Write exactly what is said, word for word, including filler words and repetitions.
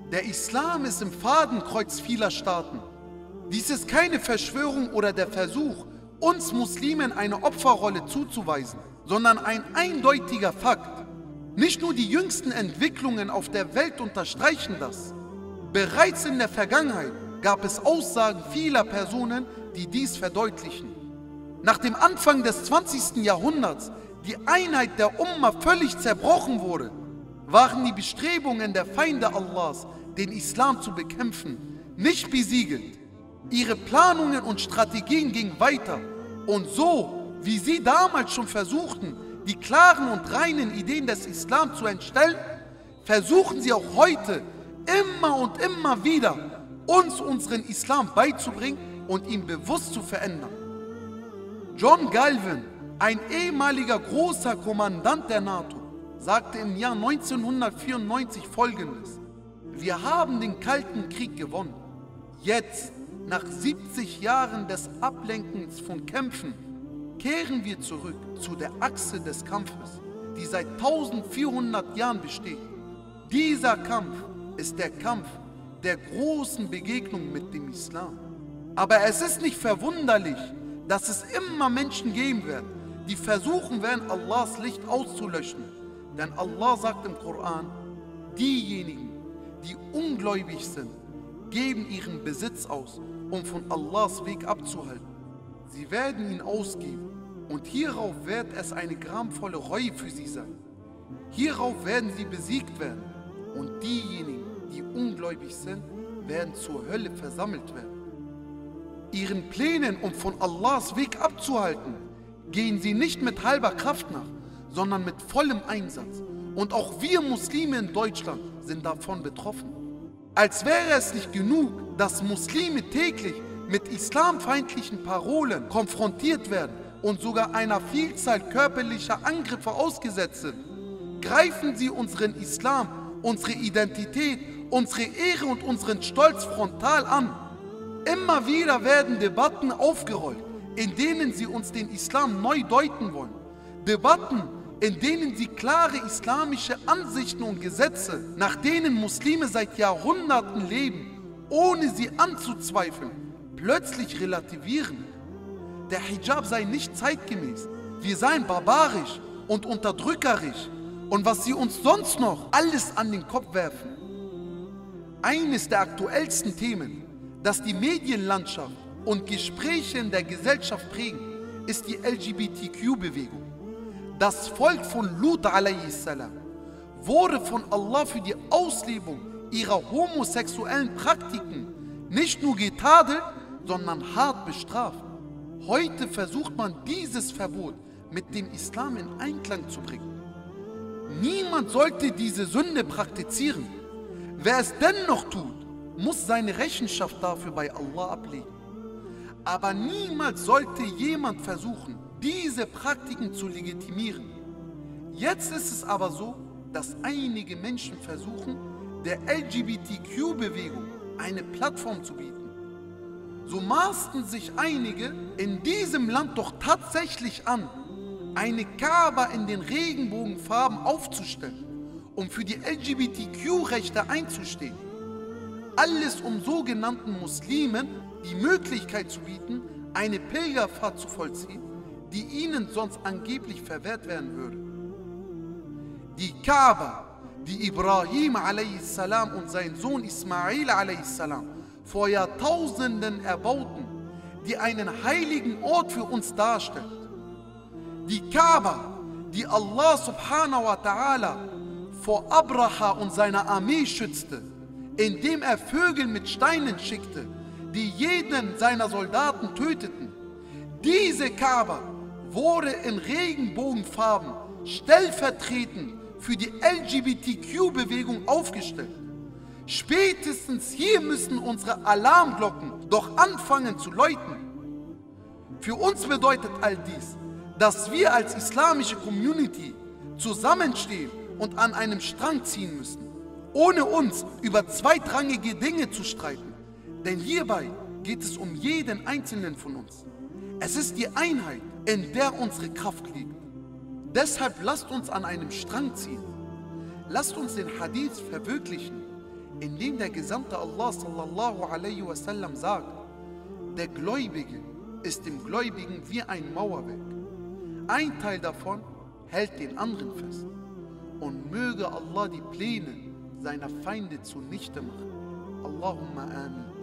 Der Islam ist im Fadenkreuz vieler Staaten. Dies ist keine Verschwörung oder der Versuch, uns Muslimen eine Opferrolle zuzuweisen, sondern ein eindeutiger Fakt. Nicht nur die jüngsten Entwicklungen auf der Welt unterstreichen das. Bereits in der Vergangenheit gab es Aussagen vieler Personen, die dies verdeutlichen. Nach dem Anfang des zwanzigsten Jahrhunderts die Einheit der Umma völlig zerbrochen wurde, waren die Bestrebungen der Feinde Allahs, den Islam zu bekämpfen, nicht besiegelt. Ihre Planungen und Strategien gingen weiter und so, wie sie damals schon versuchten, die klaren und reinen Ideen des Islam zu entstellen, versuchen sie auch heute immer und immer wieder, uns unseren Islam beizubringen und ihn bewusst zu verändern. John Galvin, ein ehemaliger großer Kommandant der NATO, sagte im Jahr neunzehnhundertvierundneunzig Folgendes: Wir haben den Kalten Krieg gewonnen. Jetzt, nach siebzig Jahren des Ablenkens von Kämpfen, kehren wir zurück zu der Achse des Kampfes, die seit eintausendvierhundert Jahren besteht. Dieser Kampf ist der Kampf der großen Begegnung mit dem Islam. Aber es ist nicht verwunderlich, dass es immer Menschen geben wird, die versuchen werden, Allahs Licht auszulöschen. Denn Allah sagt im Koran, diejenigen, die ungläubig sind, geben ihren Besitz aus, um von Allahs Weg abzuhalten. Sie werden ihn ausgeben und hierauf wird es eine gramvolle Reue für sie sein. Hierauf werden sie besiegt werden und diejenigen, die ungläubig sind, werden zur Hölle versammelt werden. Ihren Plänen, um von Allahs Weg abzuhalten, gehen sie nicht mit halber Kraft nach, sondern mit vollem Einsatz. Und auch wir Muslime in Deutschland sind davon betroffen. Als wäre es nicht genug, dass Muslime täglich mit islamfeindlichen Parolen konfrontiert werden und sogar einer Vielzahl körperlicher Angriffe ausgesetzt sind, greifen sie unseren Islam, unsere Identität, unsere Ehre und unseren Stolz frontal an. Immer wieder werden Debatten aufgerollt, in denen sie uns den Islam neu deuten wollen. Debatten, in denen sie klare islamische Ansichten und Gesetze, nach denen Muslime seit Jahrhunderten leben, ohne sie anzuzweifeln, plötzlich relativieren. Der Hijab sei nicht zeitgemäß, wir seien barbarisch und unterdrückerisch und was sie uns sonst noch alles an den Kopf werfen. Eines der aktuellsten Themen, das die Medienlandschaft und Gespräche in der Gesellschaft prägen, ist die L G B T Q-Bewegung. Das Volk von Lut a.s. wurde von Allah für die Auslebung ihrer homosexuellen Praktiken nicht nur getadelt, sondern hart bestraft. Heute versucht man dieses Verbot mit dem Islam in Einklang zu bringen. Niemand sollte diese Sünde praktizieren. Wer es dennoch tut, muss seine Rechenschaft dafür bei Allah ablegen. Aber niemals sollte jemand versuchen, diese Praktiken zu legitimieren. Jetzt ist es aber so, dass einige Menschen versuchen, der L G B T Q-Bewegung eine Plattform zu bieten. So maßten sich einige in diesem Land doch tatsächlich an, eine Kaaba in den Regenbogenfarben aufzustellen, um für die L G B T Q-Rechte einzustehen. Alles um sogenannten Muslimen die Möglichkeit zu bieten, eine Pilgerfahrt zu vollziehen, die ihnen sonst angeblich verwehrt werden würde. Die Kaaba, die Ibrahim a.s. und sein Sohn Ismail a.s. vor Jahrtausenden erbauten, die einen heiligen Ort für uns darstellt. Die Kaaba, die Allah subhanahu wa ta'ala vor Abraha und seiner Armee schützte, indem er Vögel mit Steinen schickte, die jeden seiner Soldaten töteten. Diese Kaaba wurde in Regenbogenfarben stellvertretend für die L G B T Q-Bewegung aufgestellt. Spätestens hier müssen unsere Alarmglocken doch anfangen zu läuten. Für uns bedeutet all dies, dass wir als islamische Community zusammenstehen und an einem Strang ziehen müssen, ohne uns über zweitrangige Dinge zu streiten. Denn hierbei geht es um jeden Einzelnen von uns. Es ist die Einheit, in der unsere Kraft liegt. Deshalb lasst uns an einem Strang ziehen. Lasst uns den Hadith verwirklichen. in dem der Gesandte Allah sallallahu alaihi wasallam sagt, der Gläubige ist dem Gläubigen wie ein Mauerwerk. Ein Teil davon hält den anderen fest. Und möge Allah die Pläne seiner Feinde zunichte machen. Allahumma amin.